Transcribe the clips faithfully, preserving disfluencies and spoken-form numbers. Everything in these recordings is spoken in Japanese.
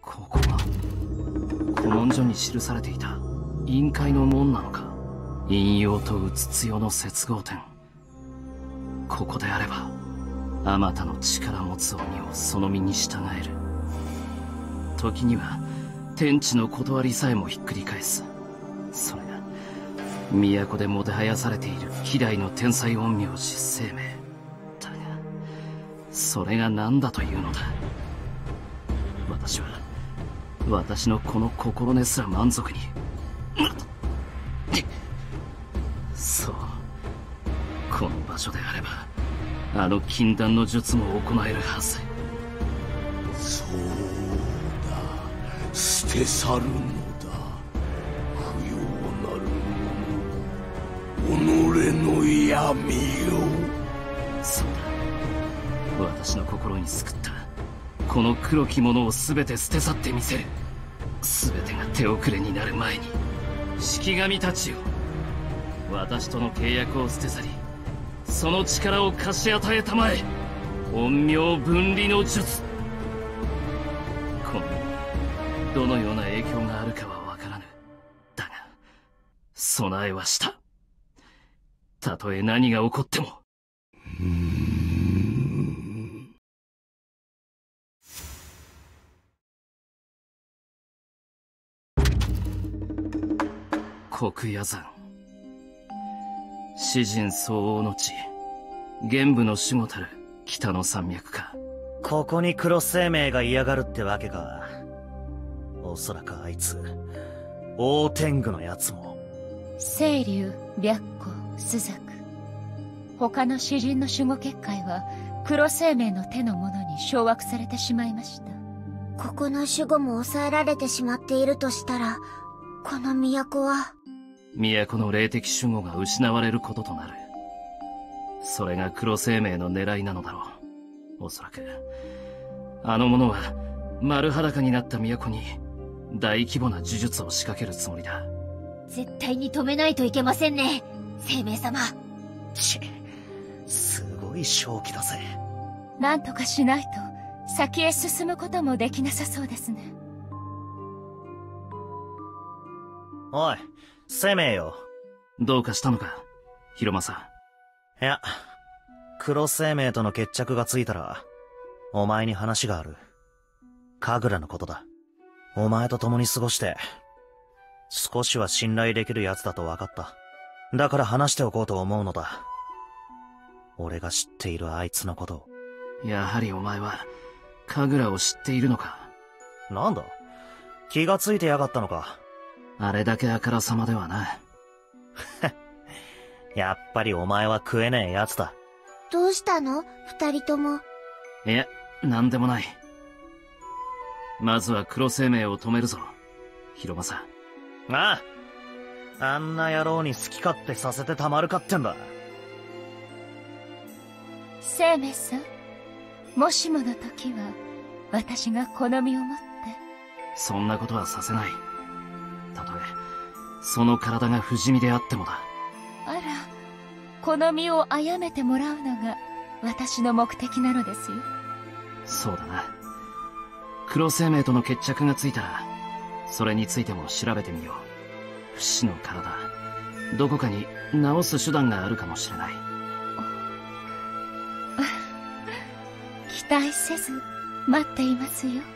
ここが古文書に記されていた陰海の門なのか。陰陽とうつつよの接合点。ここであればあまたの力持つ鬼をその身に従える。時には天地の断りさえもひっくり返す。それが都でもてはやされている希代の天才陰陽師生命だが、それが何だというのだ。私は私のこの心根すら満足にそう、この場所であればあの禁断の術も行えるはず。 そうだ、捨て去るのだ。不要なる者、己の闇よ。 そうだ、私の心に救ったこの黒きものを全て捨て去ってみせる。全てが手遅れになる前に。式神たちよ、私との契約を捨て去り、その力を貸し与えたまえ。陰陽分離の術。この世にどのような影響があるかは分からぬ。だが備えはした。たとえ何が起こっても。 うーん。 黒夜山、詩人相応の地、玄武の守護たる北の山脈か。 ここに黒生命が嫌がるってわけか。おそらくあいつ大天狗のやつも。 清流、白虎、朱雀、他の詩人の守護結界は黒生命の手の者に掌握されてしまいました。 ここの守護も抑えられてしまっているとしたら、この都は都の霊的守護が失われることとなる。それが黒生命の狙いなのだろう。おそらくあの者は丸裸になった都に大規模な呪術を仕掛けるつもりだ。 絶対に止めないといけませんね、生命様。 ち、すごい正気だぜ。 なんとかしないと先へ進むこともできなさそうですね。 おい、生命よ。 どうかしたのか、広政。 いや、黒生命との決着がついたらお前に話がある。神楽のことだ。お前と共に過ごして少しは信頼できる奴だと分かった。だから話しておこうと思うのだ。俺が知っているあいつのことを。 やはりお前は神楽を知っているのか。 なんだ、気がついてやがったのか。 あれだけあからさまではな。 やっぱりお前は食えねえ奴だ。 どうしたの二人とも。 いや、なんでもない。まずは黒生命を止めるぞ、広政。 ああ、あんな野郎に好き勝手させてたまるかってんだ。 生命さん、もしもの時は私が好みを持って。 そんなことはさせない。たとえその体が不死身であってもだ。 あら、好みを殺めてもらうのが私の目的なのですよ。 そうだな。黒生命との決着がついたらそれについても調べてみよう。不死の体、どこかに治す手段があるかもしれない。 期待せず待っていますよ。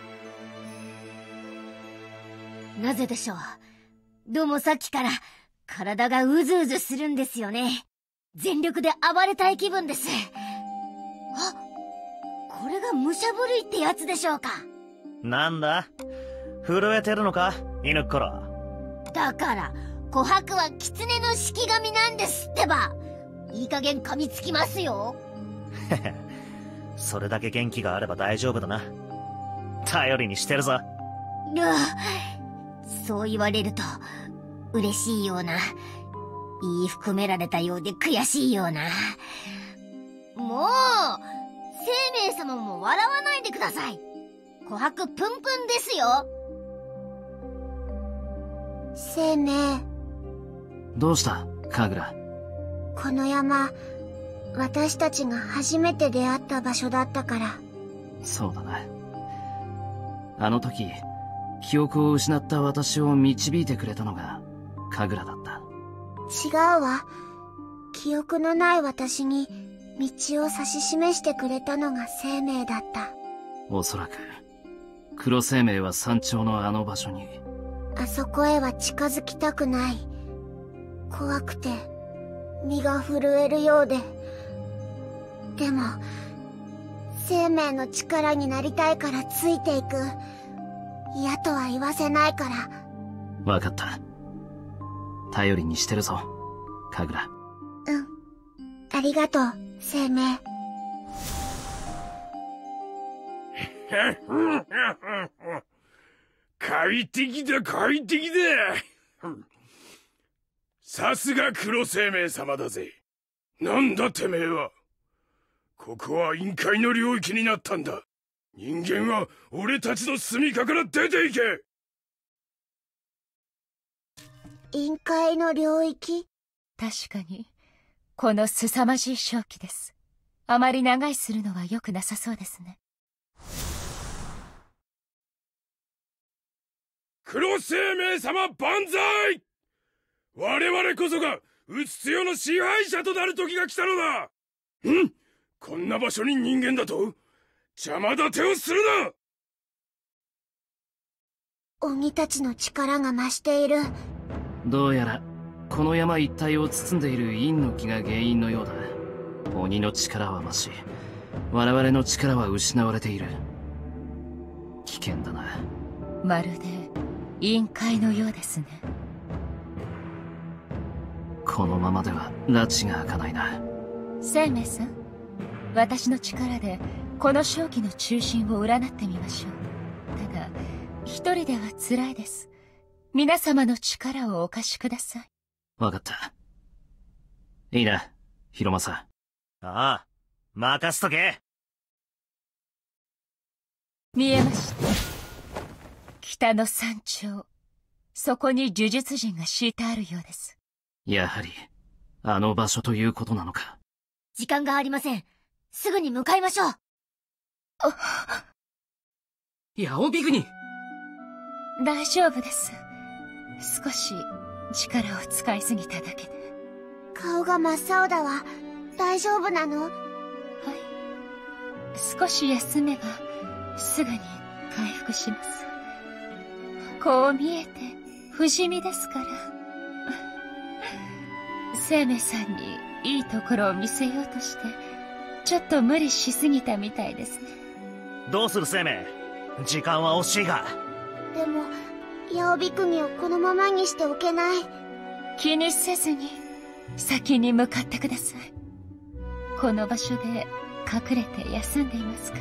なぜでしょう。どうもさっきから体がうずうずするんですよね。全力で暴れたい気分です。あ、これが武者震いってやつでしょうか。 なんだ、震えてるのか、犬っころ。 だから琥珀は狐の式神なんですってば。いい加減噛みつきますよ。 へへ、それだけ元気があれば大丈夫だな。頼りにしてるぞ。 うわ、そう言われると嬉しいような、言い含められたようで悔しいような。もう生命様も笑わないでください。琥珀プンプンですよ。生命。 どうした神楽。 この山、私たちが初めて出会った場所だったから。 そうだな。あの時記憶を失った私を導いてくれたのが神楽だった。 違うわ。記憶のない私に道を指し示してくれたのが生命だった。 おそらく黒生命は山頂のあの場所に。 あそこへは近づきたくない。怖くて身が震えるようで。でも生命の力になりたいからついていく。嫌とは言わせないから。 わかった。頼りにしてるぞ、神楽。 うん。ありがとう、生命。 快適だ、快適だ。さすが黒生命様だぜ。なんだてめえは。ここは陰界の領域になったんだ。人間は俺たちの住処から出ていけ。 陰界の領域？ 確かにこの凄まじい瘴気です。あまり長居するのは良くなさそうですね。 黒生命様万歳！我々こそがうつつよの支配者となる時が来たのだ。ん？こんな場所に人間だと？邪魔立てをするな！ 鬼たちの力が増している。 どうやらこの山一帯を包んでいる陰の気が原因のようだ。鬼の力は増し、我々の力は失われている。危険だな。 まるで陰界のようですね。 このままでは拉致が開かないな。 生命さん、私の力でこの瘴気の中心を占ってみましょう。ただ一人では辛いです。皆様の力をお貸しください。 わかった。いいな、広政。 ああ、任せとけ。 見えました。北の山頂、そこに呪術陣が敷いてあるようです。 やはりあの場所ということなのか。 時間がありません。すぐに向かいましょう。 ヤオビグニ。 大丈夫です。少し力を使いすぎただけで。 顔が真っ青だわ。大丈夫なの？はい。 少し休めばすぐに回復します。こう見えて不死身ですから。生命さんにいいところを見せようとしてちょっと無理しすぎたみたいですね。 どうする生命？時間は惜しいが。 でもヤオビクミをこのままにしておけない。 気にせずに先に向かってください。この場所で隠れて休んでいますから。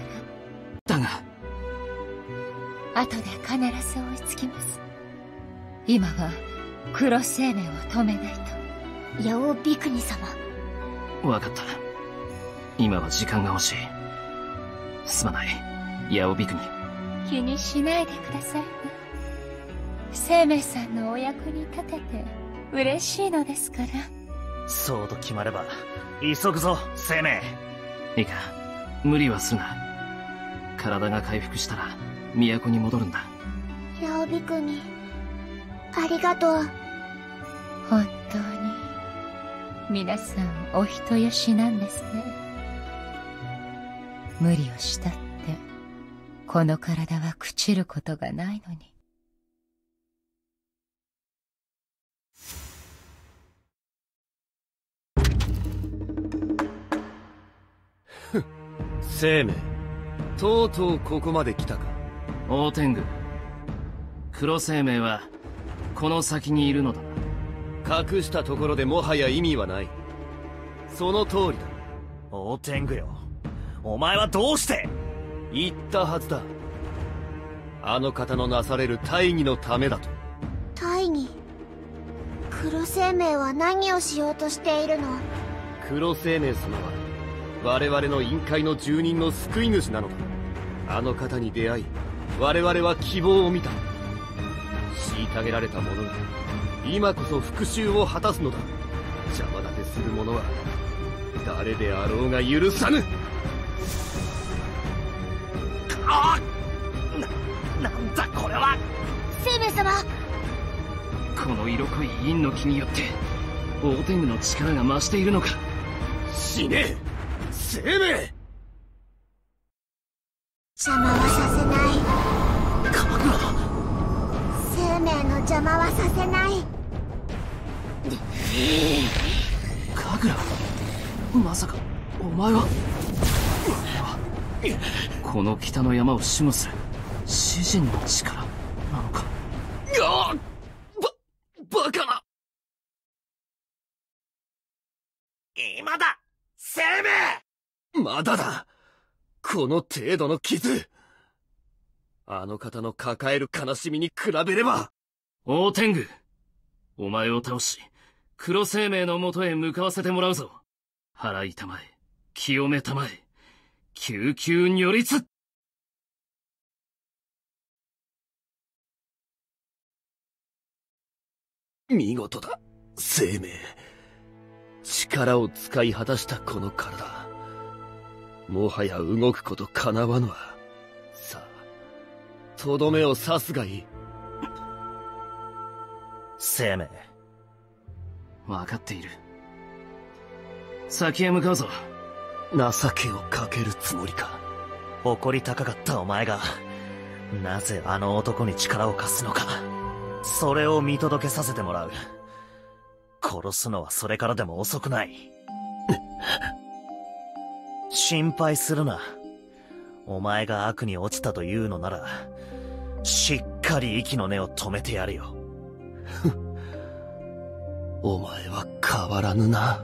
だが後で必ず追いつきます。今は黒生命を止めないと。 ヤオビクニ様。 わかった。今は時間が欲しい。すまない、ヤオビクニ。 気にしないでくださいね。生命さんのお役に立てて嬉しいのですから。 そうと決まれば急ぐぞ生命。 いいか、無理はするな。体が回復したら都に戻るんだ。 ヤオビクニ、ありがとう。 本当に皆さんお人よしなんですね。無理をしたってこの体は朽ちることがないのに。 生命、とうとうここまで来たか。 大天狗、黒生命はこの先にいるのだな。 隠したところでもはや意味はない。その通りだ。 大天狗よ、お前はどうして？ 言ったはずだ。あの方のなされる大義のためだと。 大義？黒生命は何をしようとしているの？ 黒生命様は我々の陰界の住人の救い主なのだ。あの方に出会い、我々は希望を見た。虐げられた者が今こそ復讐を果たすのだ。邪魔立てする者は誰であろうが許さぬ。 ああ、な、なんだこれは。 生命様。 この色濃い陰の気によってオーテングの力が増しているのか。 死ね生命。 邪魔はさせない。 神楽、 生命の邪魔はさせない。 神楽、まさかお前は。この北の山を守護する詩人の力なのか。 ああ、ばバカな。 今だ生命。 まだだ。この程度の傷、あの方の抱える悲しみに比べれば。 オーテング、お前を倒し黒生命のもとへ向かわせてもらうぞ。払いたまえ、清めたまえ、救急如律。 見事だ生命。力を使い果たしたこの体、もはや動くことかなわぬわ。さあ、とどめを刺すがいい。 生命、 分かっている。先へ向かうぞ。 情けをかけるつもりか。 誇り高かったお前がなぜあの男に力を貸すのか、それを見届けさせてもらう。殺すのはそれからでも遅くない。心配するな。お前が悪に落ちたというのならしっかり息の根を止めてやるよ。 お前は変わらぬな。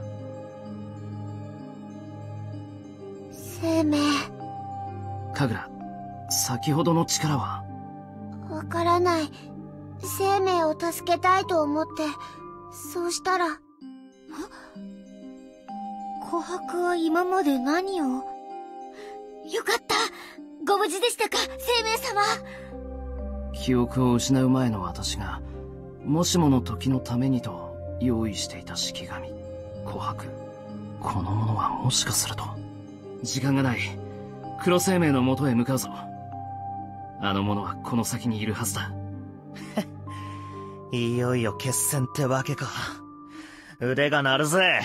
生命。 神楽、先ほどの力は。 わからない。生命を助けたいと思って、そうしたら。 琥珀は今まで何を。よかった。ご無事でしたか、生命様。 記憶を失う前の私がもしもの時のためにと用意していた式紙、琥珀。このものはもしかすると。時間がない。黒生命の元へ向かうぞ。あの者はこの先にいるはずだ。 いよいよ決戦ってわけか。腕が鳴るぜ。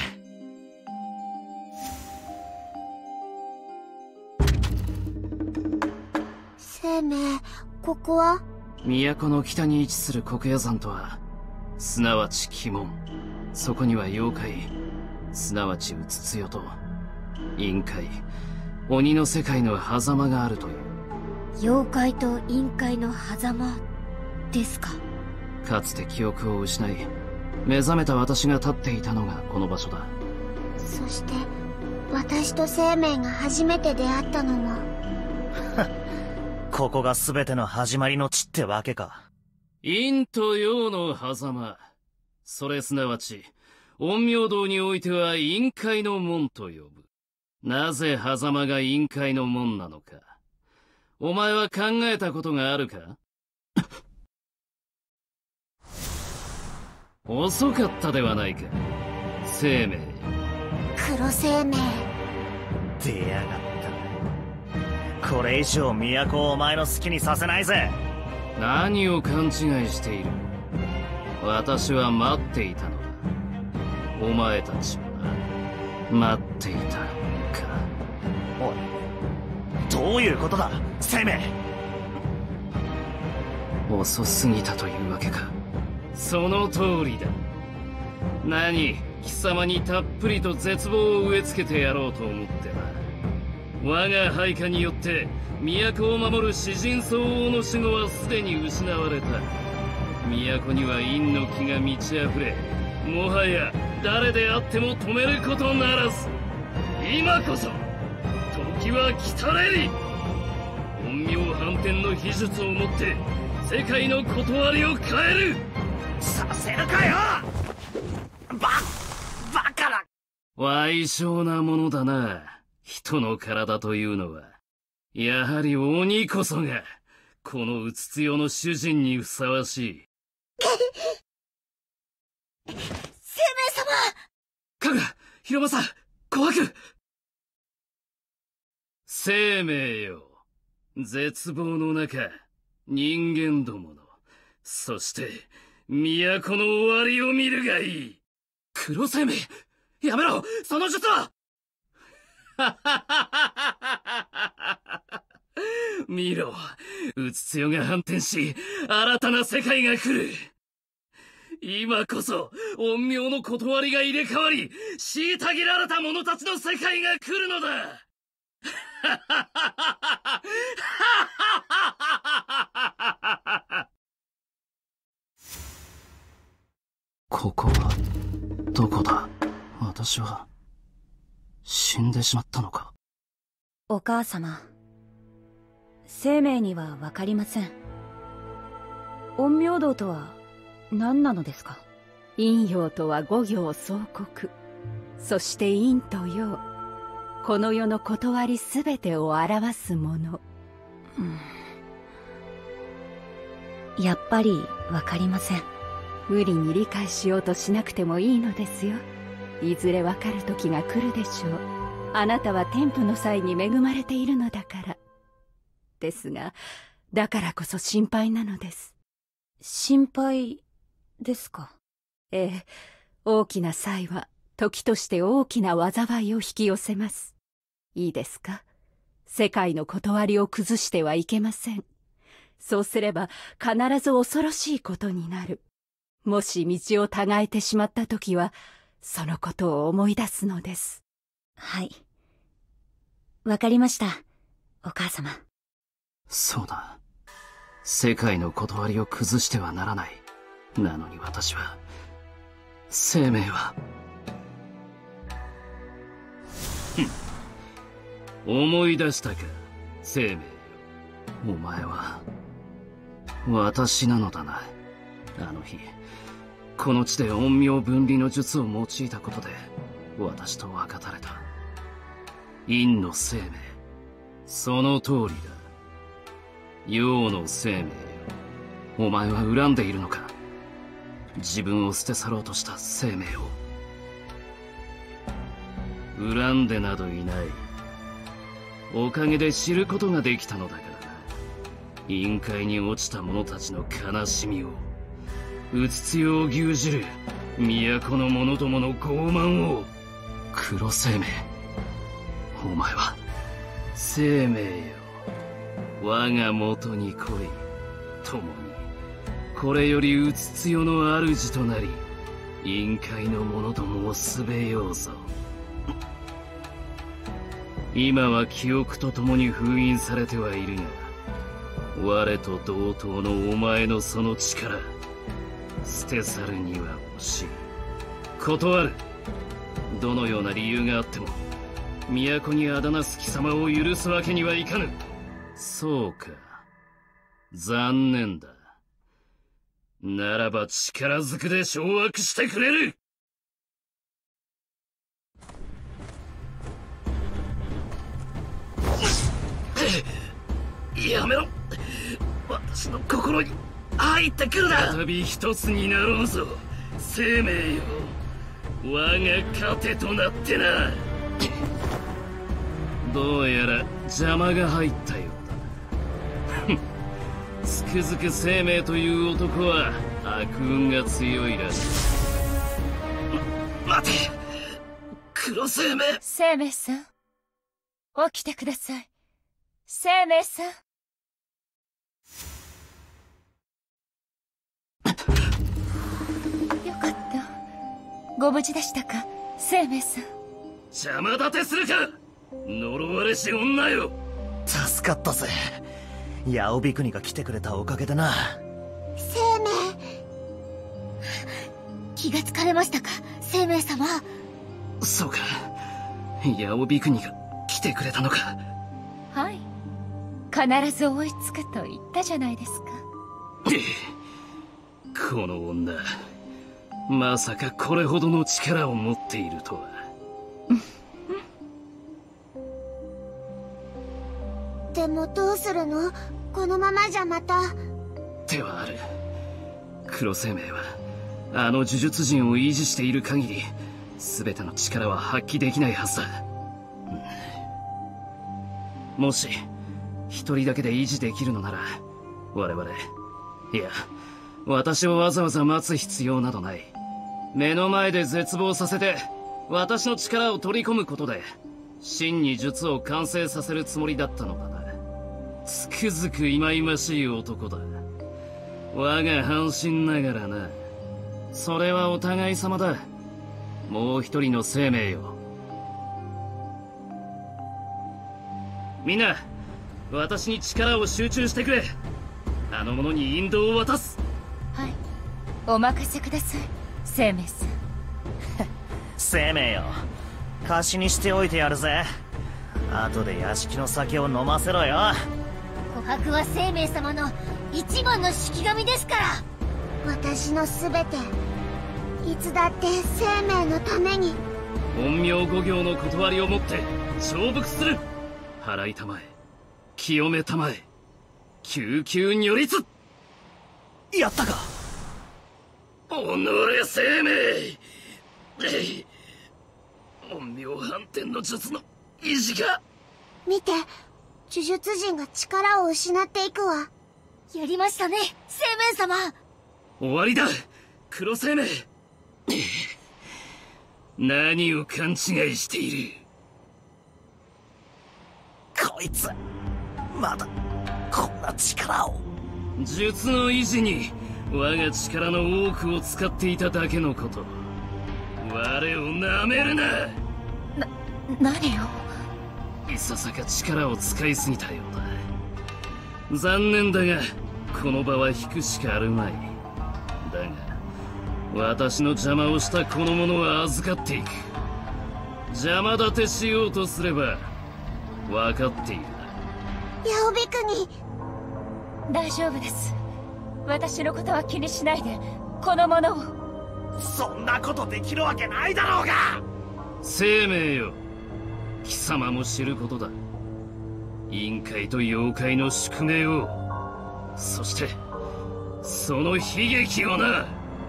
生命、ここは？ 都の北に位置する黒夜山とは、すなわち鬼門。そこには妖怪、すなわちうつつよと陰界、鬼の世界の狭間があるという。 妖怪と陰界の狭間ですか。 かつて記憶を失い目覚めた私が立っていたのがこの場所だ。 そして私と生命が初めて出会ったのも。 ここが全ての始まりの地ってわけか。 陰と陽の狭間、それすなわち陰陽道においては陰界の門と呼ぶ。なぜ狭間が陰界の門なのか、お前は考えたことがあるか？遅かったではないか、生命。 黒生命。 出やがった。これ以上都をお前の好きにさせないぜ。 何を勘違いしている。私は待っていたのだ。お前たちもな、待っていたか。 おい、どういうことだ生命。 遅すぎたというわけか。その通りだ。何、貴様にたっぷりと絶望を植え付けてやろうと思ってな。我が配下によって都を守る詩人相応の守護はすでに失われた。都には陰の気が満ち溢れ、もはや誰であっても止めることならず。今こそ時は来たれり。陰陽反転の秘術をもって世界の断りを変える。 させるかよ。ババカな。 歪小なものだな、人の体というのは。やはり鬼こそがこのうつつよの主人にふさわしい。 生命様。 かぐら、広政、琥珀。生命よ、絶望の中、人間どものそして都の終わりを見るがいい。黒生命、やめろ、その術は。見ろ、うつつよが反転し、新たな世界が来る。今こそ陰陽の断りが入れ替わり、虐げられた者たちの世界が来るのだ。ここはどこだ。私は死んでしまったのか。 お母様、生命にはわかりません。陰陽道とは何なのですか。 陰陽とは五行相国、そして陰と陽、この世の断りすべてを表すもの、 うん、やっぱりわかりません。 無理に理解しようとしなくてもいいのですよ。いずれわかる時が来るでしょう。あなたは天賦の際に恵まれているのだから。ですが、だからこそ心配なのです。 心配ですか。 ええ、大きな際は時として大きな災いを引き寄せます。いいですか。世界の断りを崩してはいけません。そうすれば必ず恐ろしいことになる。もし道を違えてしまったときは、そのことを思い出すのです。 はい。わかりました、お母様。 そうだ。世界の断りを崩してはならない。なのに私は、生命は。思い出したか、生命よ。お前は、私なのだな。あの日、この地で陰陽分離の術を用いたことで、私と分かたれた。陰の生命、その通りだ。陽の生命よ。お前は恨んでいるのか。自分を捨て去ろうとした生命を。恨んでなどいない。おかげで知ることができたのだからな。陰界に落ちた者たちの悲しみを、うつつよを牛耳る都の者どもの傲慢を。黒生命、お前は生命よ。我が元に来い。共にこれよりうつつよの主となり、陰界の者どもをすべようぞ。今は記憶と共に封印されてはいるが、我と同等のお前のその力、捨て去るには惜しい。断る。どのような理由があっても、都にあだなす貴様を許すわけにはいかぬ。そうか。残念だ。ならば力ずくで掌握してくれる。やめろ。私の心に入ってくるな。再び一つになろうぞ、生命よ。我が糧となってな。どうやら邪魔が入ったようだ。つくづく生命という男は悪運が強いらしい。ま、待て、黒生命。 生命さん、起きてください。生命さん。よかった。ご無事でしたか、生命さん。 邪魔立てするか、呪われし女よ。 助かったぜ。ヤオビクニが来てくれたおかげでな。 生命。 気がつかれましたか、生命様。 そうか、ヤオビクニが来てくれたのか。 はい、必ず追いつくと言ったじゃないですか。 この女、まさかこれほどの力を持っているとは。 でもどうするの、このままじゃまた。 手はある。黒生命はあの呪術陣を維持している限り、全ての力は発揮できないはずだ。もし一人だけで維持できるのなら、我々、いや私をわざわざ待つ必要などない。目の前で絶望させて、私の力を取り込むことで、真に術を完成させるつもりだったのだな。つくづく忌々しい男だ。我が半身ながらな。それはお互い様だ。もう一人の生命よ。みんな、私に力を集中してくれ。あの者に引導を渡す。 はい、お任せください、生命さん。 生命よ、貸しにしておいてやるぜ。後で屋敷の酒を飲ませろよ。 琥珀は生命様の一番の式神ですから。 私の全て、いつだって生命のために。 陰陽五行の断りをもって承服する。払いたまえ、清めたまえ、救急如律。 やったか。 己生命。陰陽反転の術の意地が。 見て、呪術人が力を失っていくわ。 やりましたね、生命様。 終わりだ、黒生命。何を勘違いしている。 こいつまだこんな力を。 術の維持に我が力の多くを使っていただけのこと。我をなめるな。 な、何を。 いささか力を使いすぎたようだ。残念だがこの場は引くしかあるまい。だが私の邪魔をしたこの者は預かっていく。邪魔立てしようとすれば分かっているな。 ヤオビクに。 大丈夫です。私のことは気にしないで、この者を。 そんなことできるわけないだろうが。 生命よ、貴様も知ることだ。陰界と妖怪の宿命を、そしてその悲劇をな。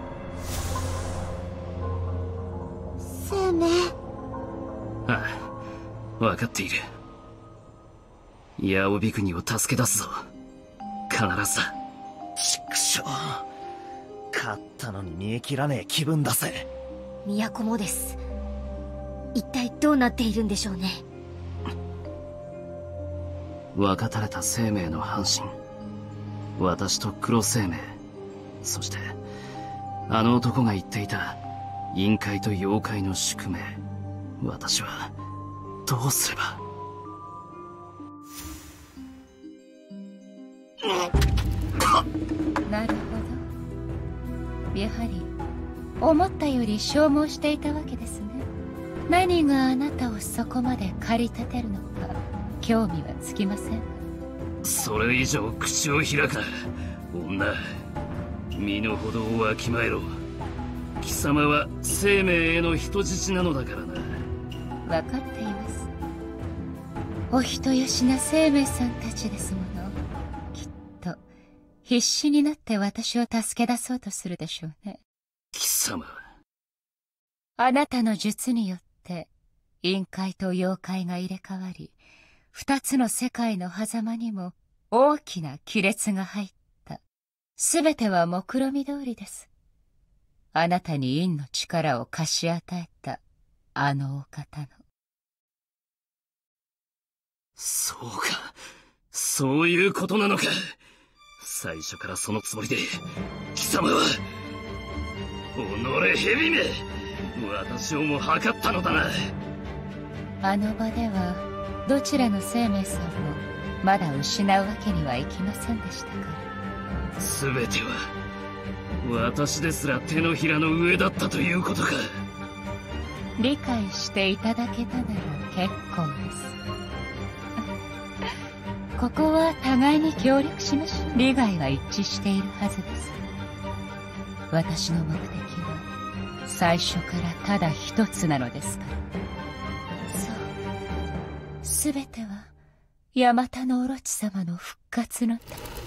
生命。 ああ、分かっている。ヤオビクニを助け出すぞ、必ずだ。 畜生、勝ったのに煮え切らねえ気分だぜ。 都もです。一体どうなっているんでしょうね。 分かたれた生命の半身、私と黒生命、そしてあの男が言っていた陰界と妖怪の宿命。私はどうすれば。 なるほど。やはり思ったより消耗していたわけですね。何があなたをそこまで駆り立てるのか興味はつきません。 それ以上口を開くな、女。身の程をわきまえろ。貴様は生命への人質なのだからな。 分かっています。お人よしな生命さんたちですもの。きっと必死になって私を助け出そうとするでしょうね。 貴様、 あなたの術によって陰界と妖怪が入れ替わり、二つの世界の狭間にも大きな亀裂が入った。すべては目論見通りです。あなたに陰の力を貸し与えたあのお方の。 そうか、そういうことなのか。最初からそのつもりで貴様は己蛇め、私をも図ったのだな。 あの場ではどちらの生命さんもまだ失うわけにはいきませんでしたから。 全ては私ですら手のひらの上だったということか。 理解していただけたなら結構です。ここは互いに協力しましょう。利害は一致しているはずです。私の目的は最初からただ一つなのですから。そう、すべてはヤマタノオロチ様の復活のため。